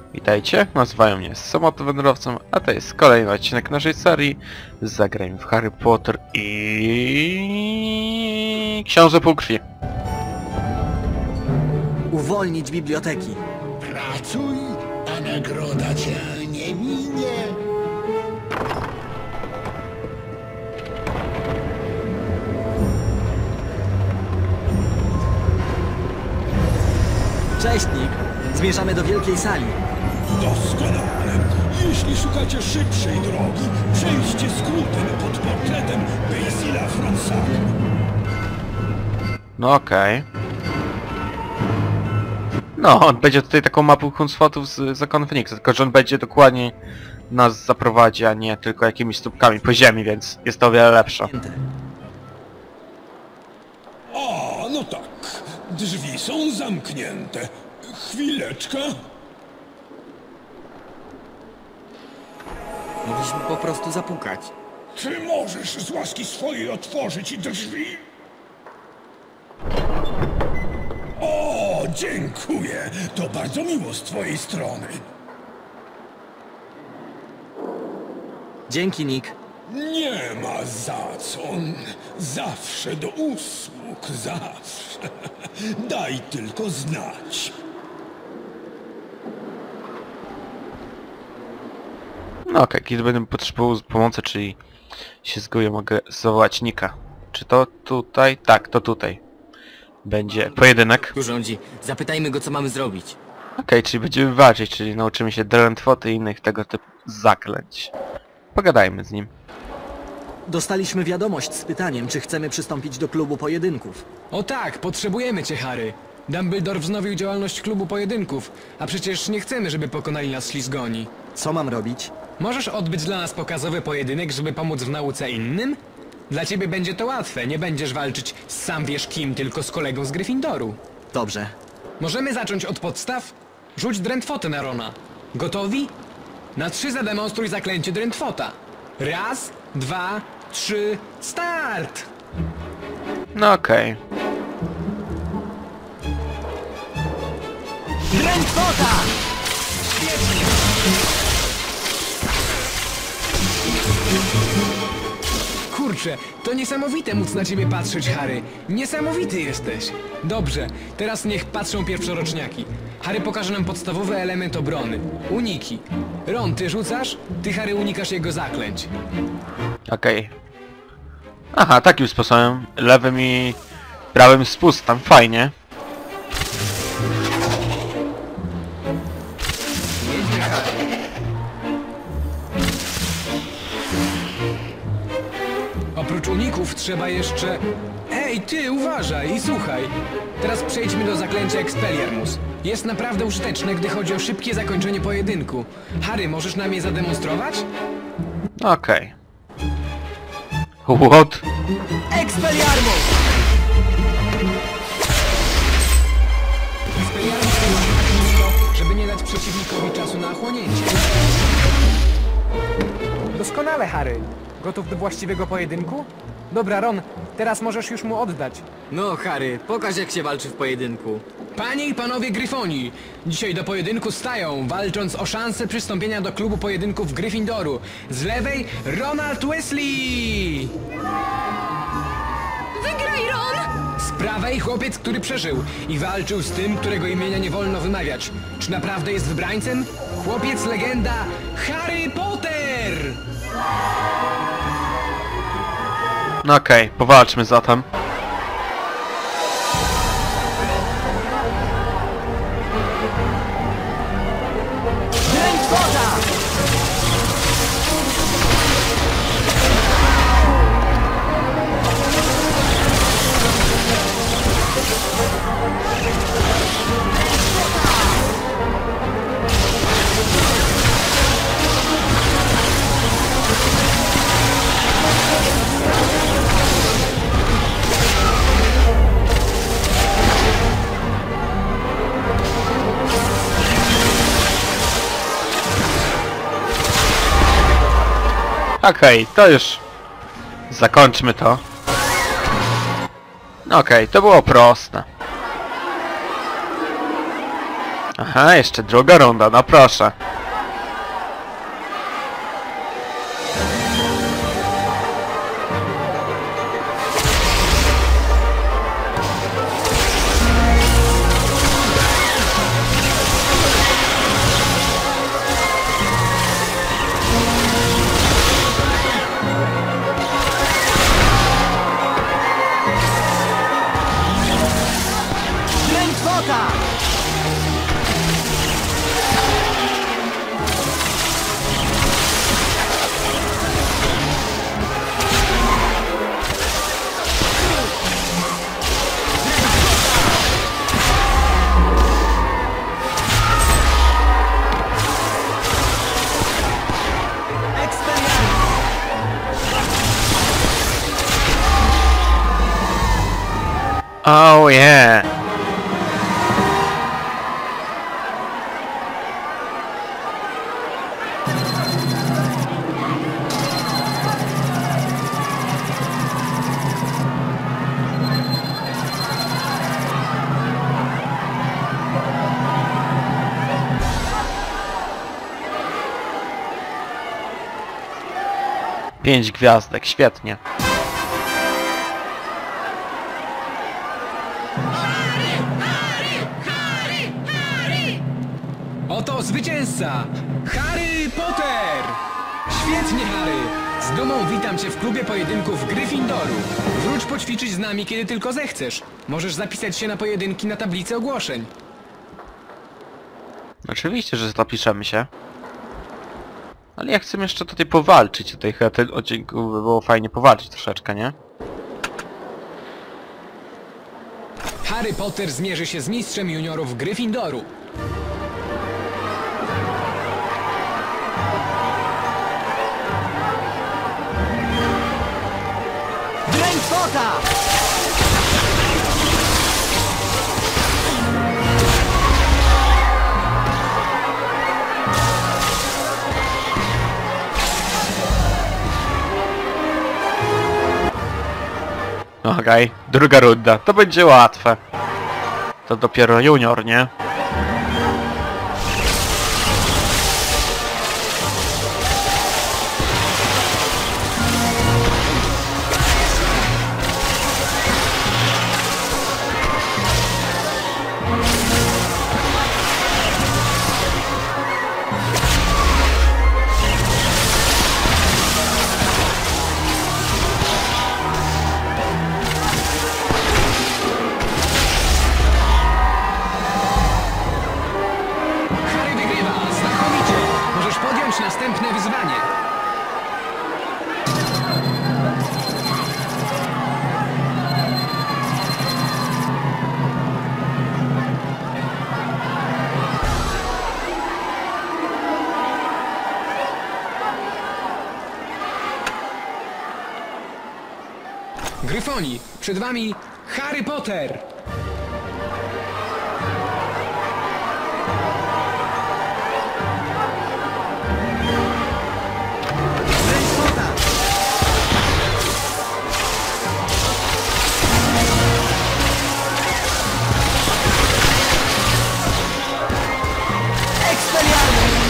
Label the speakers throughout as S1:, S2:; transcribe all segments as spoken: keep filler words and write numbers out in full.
S1: Witajcie, nazywają mnie Samotowędrowcem, a to jest kolejny odcinek naszej serii Zagrajmy w Harry Potter i Książę Półkrwi.
S2: Uwolnić biblioteki.
S3: Pracuj, a nagroda cię nie minie.
S2: Cześć, Nick. Zmierzamy do wielkiej sali.
S3: Doskonale. Jeśli szukacie szybszej drogi, przejdźcie skrótem pod portretem Basila Fronsaca.
S1: No okej. Okay. No, on będzie tutaj taką mapą Hunsfotów z Zakonu Feniksa, tylko że on będzie dokładnie nas zaprowadzi, a nie tylko jakimiś stópkami po ziemi, więc jest to o wiele lepsze.
S3: A, no tak. Drzwi są zamknięte. Chwileczkę.
S2: Mogliśmy po prostu zapukać.
S3: Czy możesz z łaski swojej otworzyć drzwi? O, dziękuję. To bardzo miło z twojej strony.
S2: Dzięki, Nick.
S3: Nie ma za co. Zawsze do usług, zawsze. Daj tylko znać.
S1: No okej, okay. Kiedy będę potrzebował pomocy, czyli się zgubię, mogę zawołać Nika. Czy to tutaj? Tak, to tutaj. Będzie pojedynek.
S2: Tu rządzi. Zapytajmy go, co mamy zrobić.
S1: Okej, okay, czyli będziemy walczyć, czyli nauczymy się drętwoty i innych tego typu zaklęć. Pogadajmy z nim.
S2: Dostaliśmy wiadomość z pytaniem, czy chcemy przystąpić do klubu pojedynków.
S4: O tak, potrzebujemy cię, Harry. Dumbledore wznowił działalność klubu pojedynków, a przecież nie chcemy, żeby pokonali nas ślizgoni.
S2: Co mam robić?
S4: Możesz odbyć dla nas pokazowy pojedynek, żeby pomóc w nauce innym? Dla ciebie będzie to łatwe, nie będziesz walczyć z sam wiesz kim, tylko z kolegą z Gryffindoru.
S2: Dobrze.
S4: Możemy zacząć od podstaw? Rzuć drętwotę na Rona. Gotowi? Na trzy zademonstruj zaklęcie drętwota. Raz, dwa, trzy, start!
S1: No okej. Okay.
S2: Drętwota!
S4: Świetnie! Kurczę, to niesamowite móc na ciebie patrzeć, Harry. Niesamowity jesteś. Dobrze, teraz niech patrzą pierwszoroczniaki. Harry pokaże nam podstawowy element obrony. Uniki. Ron, ty rzucasz? Ty, Harry, unikasz jego zaklęć.
S1: Okej. Okay. Aha, takim sposobem. Lewym i prawym spustam. Fajnie.
S4: Oprócz uników trzeba jeszcze... Ej, ty, uważaj i słuchaj. Teraz przejdźmy do zaklęcia Expelliarmus. Jest naprawdę użyteczne, gdy chodzi o szybkie zakończenie pojedynku. Harry, możesz nam je zademonstrować?
S1: Okej. Okay. What?
S2: Expelliarmus!
S4: Expelliarmus działa tak nisko, żeby nie dać przeciwnikowi czasu na ochłonięcie.
S5: Doskonale, Harry. Gotów do właściwego pojedynku? Dobra, Ron, teraz możesz już mu oddać.
S2: No, Harry, pokaż, jak się walczy w pojedynku.
S4: Panie i panowie Gryfoni, dzisiaj do pojedynku stają, walcząc o szansę przystąpienia do klubu pojedynków Gryffindoru. Z lewej Ronald Weasley!
S6: Wygraj, Ron!
S4: Z prawej chłopiec, który przeżył i walczył z tym, którego imienia nie wolno wymawiać. Czy naprawdę jest wybrańcem? Chłopiec legenda Harry Potter!
S1: No okej, okay, powalczmy zatem.
S2: Drętwota!
S1: Okej, okay, to już zakończmy to. Okej, okay, to było proste. Aha, jeszcze druga runda, no proszę.
S2: Drętwota!
S1: Oh yeah! Pięć gwiazdek, świetnie.
S4: Oto zwycięzca! Harry Potter! Świetnie, Harry! Z dumą witam cię w klubie pojedynków Gryffindoru. Wróć poćwiczyć z nami, kiedy tylko zechcesz. Możesz zapisać się na pojedynki na tablicy ogłoszeń.
S1: Oczywiście, że zapiszemy się. Ale ja chcę jeszcze tutaj powalczyć. Tutaj chyba ten odcinek by było fajnie powalczyć troszeczkę, nie?
S4: Harry Potter zmierzy się z mistrzem juniorów Gryffindoru.
S2: Drętwota!
S1: Okej, okay. Druga runda. To będzie łatwe. To dopiero junior, nie?
S4: Harry wygrywa! Znakomicie! Możesz podjąć następne wyzwanie. Gryfoni, przed wami Harry Potter!
S2: Drętwota! Expelliarmus!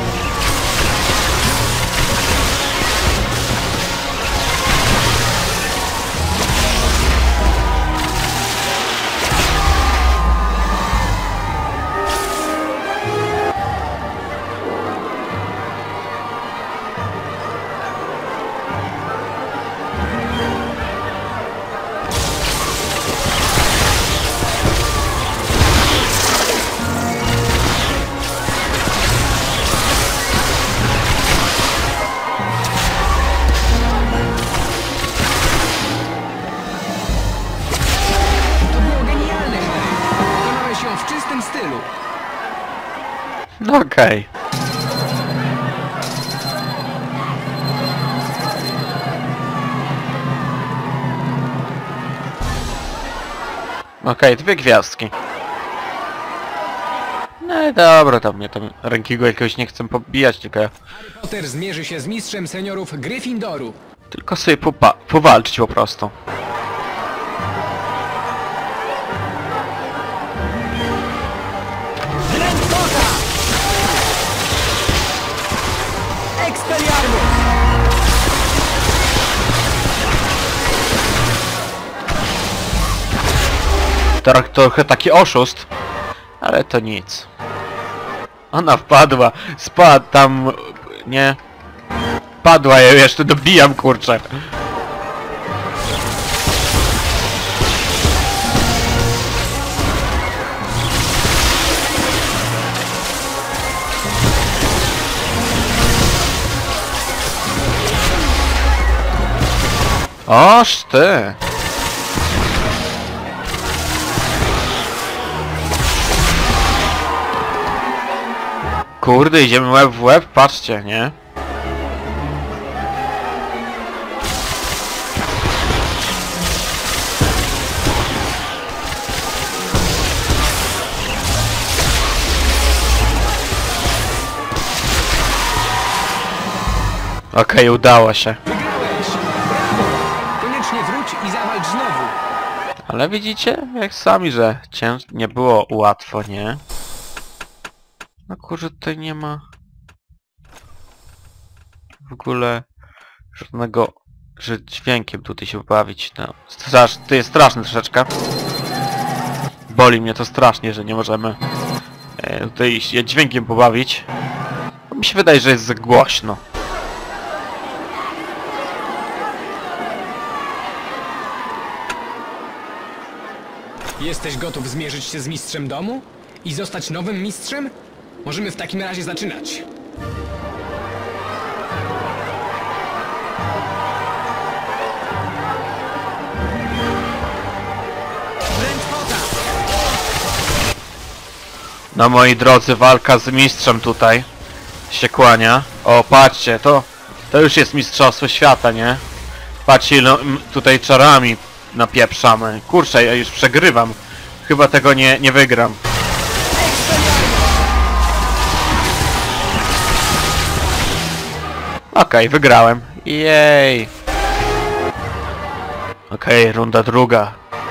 S4: To było genialne, Harry! Wykonałeś ją w czystym stylu.
S1: No okej. Okej, dwie gwiazdki. No i dobra, tam mnie tam rękiego jakiegoś nie chcę pobijać, tylko
S4: Harry Potter zmierzy się z mistrzem seniorów Gryffindoru.
S1: tylko sobie popa powalczyć po prostu.
S2: Drętwota!
S1: Trochę, trochę taki oszust, ale to nic. Ona wpadła, spadł tam, nie? Padła, ja jeszcze dobijam, kurczę. Oż ty! Kurde, idziemy łeb w łeb, patrzcie, nie? Okej, udało się.
S4: Wygrałeś! Brawo! Koniecznie wróć i zawalcz znowu.
S1: Ale widzicie, jak sami, że cięż... nie było łatwo, nie? No kurczę, tutaj nie ma... w ogóle... żadnego... że dźwiękiem tutaj się bawić, no... Strasz... to jest straszne troszeczkę. Boli mnie to strasznie, że nie możemy... E, tutaj się dźwiękiem pobawić. Bo mi się wydaje, że jest za głośno.
S4: Jesteś gotów zmierzyć się z mistrzem domu? I zostać nowym mistrzem? Możemy w takim razie zaczynać.
S1: No moi drodzy, walka z mistrzem tutaj się kłania. O, patrzcie, to to już jest mistrzostwo świata, nie? Patrzcie, no, tutaj czarami napieprzamy. Kurczę, ja już przegrywam. Chyba tego nie, nie wygram. Okej, okay, wygrałem. Jej. Okej, okay, runda druga.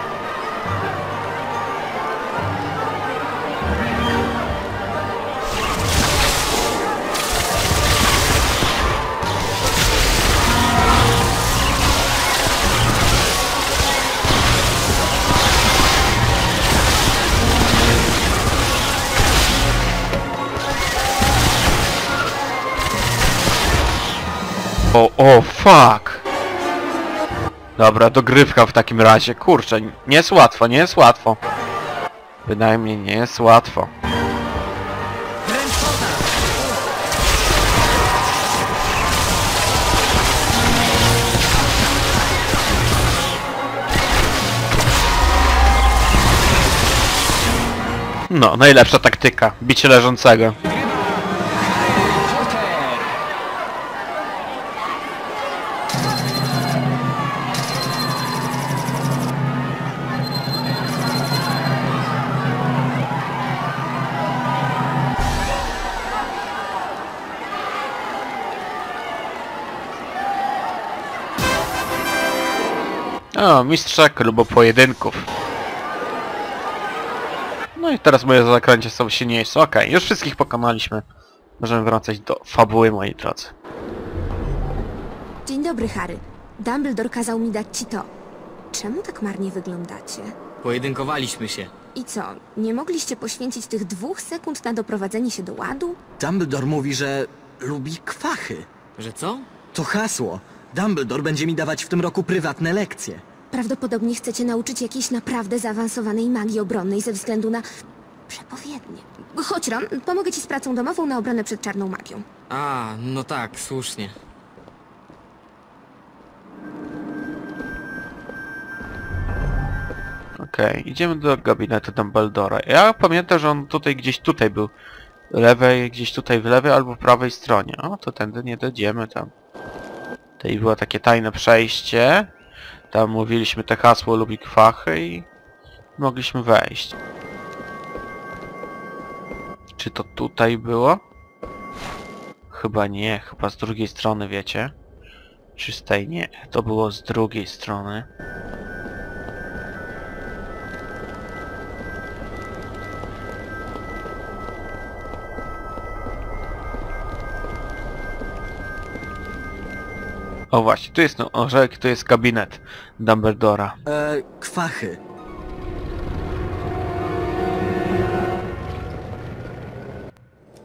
S1: O, o, fuck! Dobra, dogrywka w takim razie. Kurczę, nie jest łatwo, nie jest łatwo. Bynajmniej nie jest łatwo. No, najlepsza taktyka. Bicie leżącego. O, mistrza klubu pojedynków. No i teraz moje zakręcie są silniejsze. Okej, okay, już wszystkich pokonaliśmy. Możemy wracać do fabuły, moi drodzy.
S6: Dzień dobry, Harry. Dumbledore kazał mi dać ci to. Czemu tak marnie wyglądacie?
S7: Pojedynkowaliśmy się.
S6: I co, nie mogliście poświęcić tych dwóch sekund na doprowadzenie się do ładu?
S2: Dumbledore mówi, że lubi kwachy.
S7: Że co?
S2: To hasło. Dumbledore będzie mi dawać w tym roku prywatne lekcje.
S6: Prawdopodobnie chcecie nauczyć jakiejś naprawdę zaawansowanej magii obronnej ze względu na... przepowiednie. Chodź, Ron, pomogę ci z pracą domową na obronę przed czarną magią.
S7: A, no tak, słusznie.
S1: Okej, okay, idziemy do gabinetu Dumbledora. Ja pamiętam, że on tutaj gdzieś tutaj był. Lewej, gdzieś tutaj w lewej albo w prawej stronie. O, to tędy nie dojdziemy tam. Tutaj było takie tajne przejście. Tam mówiliśmy te hasło lubi kwachy i mogliśmy wejść. Czy to tutaj było? Chyba nie, chyba z drugiej strony, wiecie? Czy z tej? Nie, to było z drugiej strony. O właśnie, tu jest no, że tu jest gabinet Dumbledora.
S2: E, kwachy.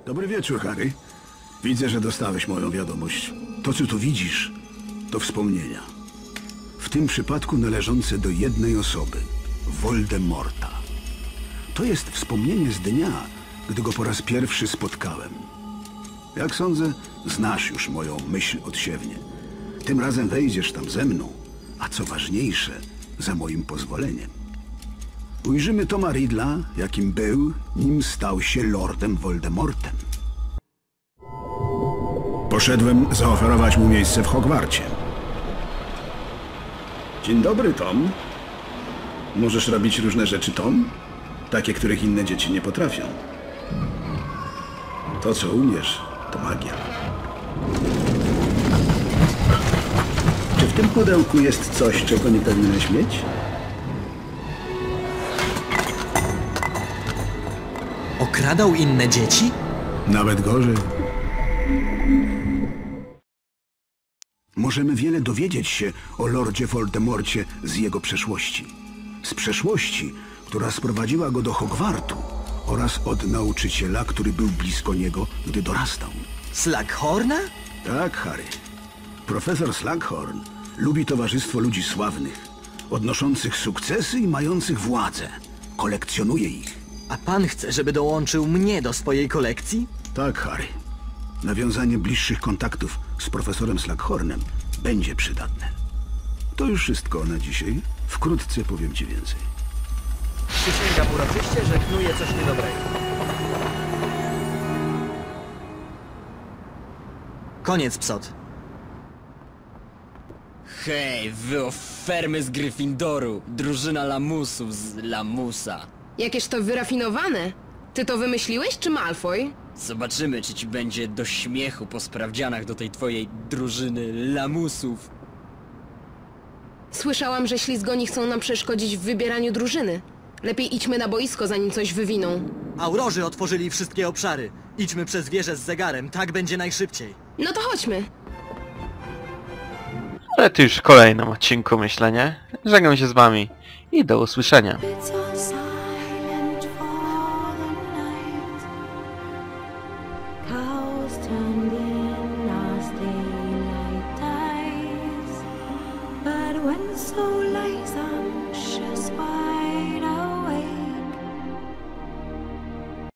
S3: Dobry wieczór, Harry. Widzę, że dostałeś moją wiadomość. To, co tu widzisz, to wspomnienia. W tym przypadku należące do jednej osoby, Voldemorta. To jest wspomnienie z dnia, gdy go po raz pierwszy spotkałem. Jak sądzę, znasz już moją myśl odsiewnie. Tym razem wejdziesz tam ze mną, a co ważniejsze, za moim pozwoleniem. Ujrzymy Toma Riddla, jakim był, nim stał się Lordem Voldemortem. Poszedłem zaoferować mu miejsce w Hogwarcie. Dzień dobry, Tom. Możesz robić różne rzeczy, Tom? Takie, których inne dzieci nie potrafią. To, co umiesz, to magia. Czy w tym pudełku jest coś, czego nie powinieneś mieć?
S2: Okradał inne dzieci?
S3: Nawet gorzej. Możemy wiele dowiedzieć się o Lordzie Voldemorcie z jego przeszłości. Z przeszłości, która sprowadziła go do Hogwartu oraz od nauczyciela, który był blisko niego, gdy dorastał.
S2: Slughorna?
S3: Tak, Harry. Profesor Slughorn lubi towarzystwo ludzi sławnych, odnoszących sukcesy i mających władzę. Kolekcjonuje ich.
S2: A pan chce, żeby dołączył mnie do swojej kolekcji?
S3: Tak, Harry. Nawiązanie bliższych kontaktów z profesorem Slughornem będzie przydatne. To już wszystko na dzisiaj. Wkrótce powiem ci więcej.
S2: Przysięgam uroczyście, że knuje coś niedobrego. Koniec, psot.
S8: Hej, wy ofermy z Gryffindoru, drużyna lamusów z Lamusa.
S9: Jakież to wyrafinowane. Ty to wymyśliłeś, czy Malfoy?
S8: Zobaczymy, czy ci będzie do śmiechu po sprawdzianach do tej twojej drużyny lamusów.
S9: Słyszałam, że ślizgoni chcą nam przeszkodzić w wybieraniu drużyny. Lepiej idźmy na boisko, zanim coś wywiną.
S2: Aurorzy otworzyli wszystkie obszary. Idźmy przez wieżę z zegarem, tak będzie najszybciej.
S9: No to chodźmy.
S1: Ale to już w kolejnym odcinku, myślę, nie? Żegnam się z wami i do usłyszenia.
S6: It's